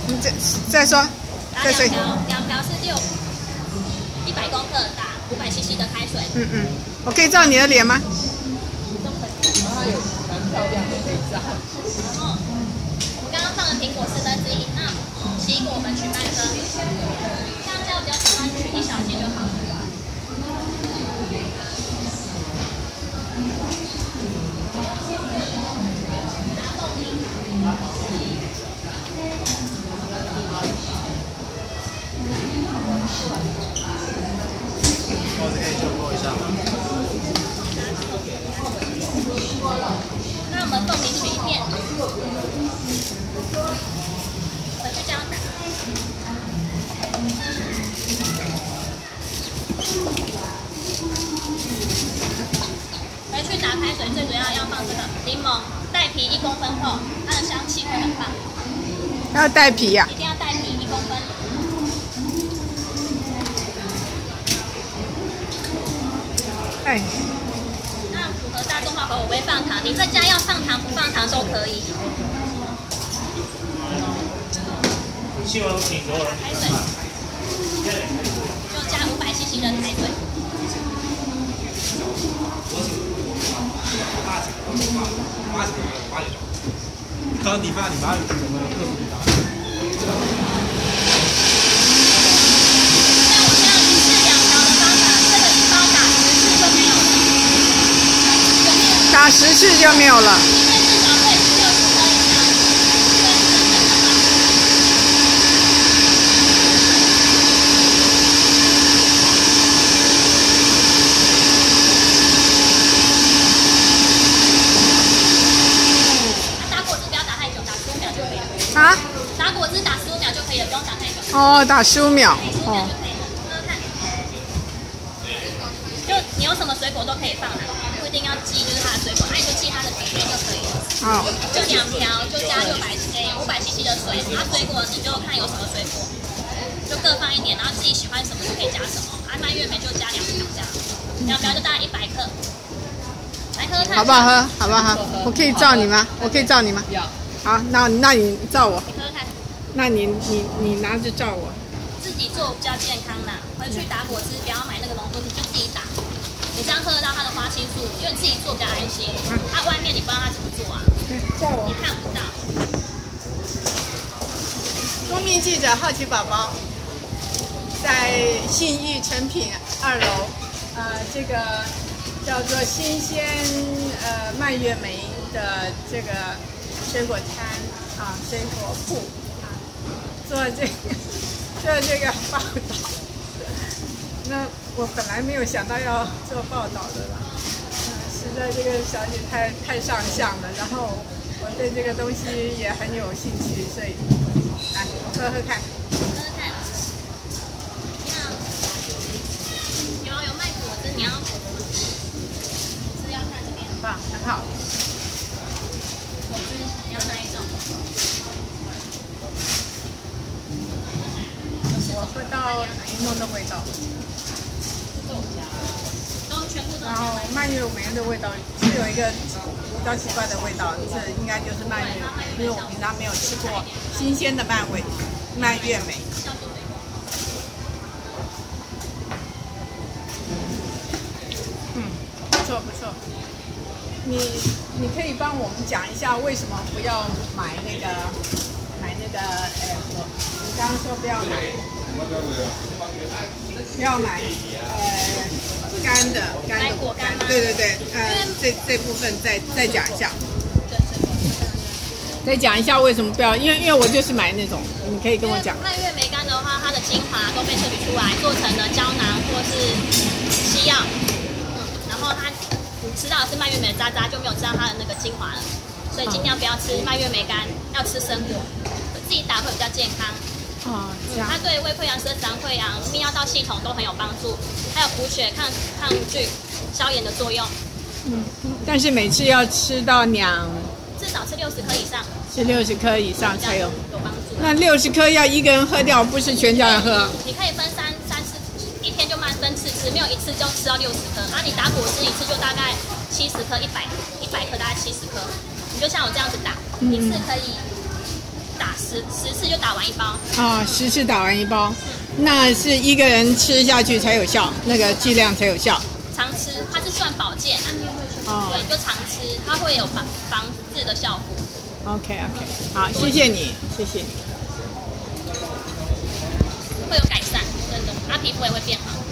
你再说， 打2瓢，2瓢是100公克，打500cc 的开水。 我可以照你的脸吗？ 都可以。 然后它有蛮漂亮的，可以照。 然后我们刚刚放的苹果1/4，那奇异果我们取半颗，香蕉比较少，取1小节就好了。那我们凤梨取1片，回去这样打。回去打开水，最主要放这个柠檬，带皮1公分厚，它的香气会很棒。 要带皮呀？ 一定要带皮1公分。 哎。 那符合大众化口味，我不会放糖，你在家要放糖不放糖都可以。开水，就加500cc 的开水。 刚刚你妈有什么特别打？ 像我这样1次2瓢的方法，这个1包打10次就没有了， 打10次就没有了。 因为至少会60颗以上，所以是真的棒。打果汁不要打太久，打15秒就可以了。 啊？ 打果汁打15秒就可以了，不用打太久。 哦，打15秒。 哦。就你有什么水果都可以放啦，不一定要记就是它的水果，那你就记它的比例就可以了。 好。 就2瓢，就加500cc 的水，然后水果你就看有什么水果，就各放1点，然后自己喜欢什么就可以加什么。蔓越莓就加2瓢这样，2瓢就大概100克。来喝看。 好不好喝？好不好喝？我可以照你吗？我可以照你吗？ 要。 好，那你照我。 你喝看。 那你拿着照我。 自己做比较健康啦，回去打果汁不要买那个浓缩汁，就自己打。你这样喝得到它的花青素，因为你自己做比较安心。它外面你不知道它怎么做啊，你看不到。 公民记者好奇宝宝在信义诚品2楼，这个叫做新鲜蔓越莓的这个水果摊啊，水果铺啊，做这个报道。那我本来没有想到要做报道的啦，实在这个小姐太上相了，然后我对这个东西也很有兴趣，所以来喝喝看。 喝喝看。有卖果汁，你要是要看这边。 很棒，很好。 果汁你要哪一种？ 我喝到柠檬的味道。然后蔓越莓的味道是有一个比较奇怪的味道，这应该就是蔓越莓，因为我平常没有吃过新鲜的蔓越莓。不错不错。你可以帮我们讲一下为什么不要买那个你刚刚说不要买干果干，对，这部分再讲一下。再讲一下为什么不要，因为我就是买那种，你可以跟我讲。 蔓越莓干的话，它的精华都被萃取出来，做成了胶囊或是西药，然后你吃到的是蔓越莓的渣渣，就没有吃到它的那个精华了，所以尽量不要吃蔓越莓干，要吃生果，自己打会比较健康。它对胃溃疡、十二指肠溃疡、泌尿道系统都很有帮助，还有补血、抗菌、消炎的作用。 但是每次要吃到至少吃60颗以上， 吃60颗以上才有帮助。 那60颗要一个人喝掉，不是全家人喝？ 你可以分3次，一天就分次吃，没有一次就吃到60颗。你打果汁一次就大概70颗，100颗大概70颗。你就像我这样子打，一次可以打十次就打完一包。 啊，10次打完一包，那是一个人吃下去才有效，那个剂量才有效。 常吃，它是算保健啊，对，就常吃，它会有防治的效果。 OK， 好，谢谢你，谢谢你。 会有改善，真的，它皮肤也会变好。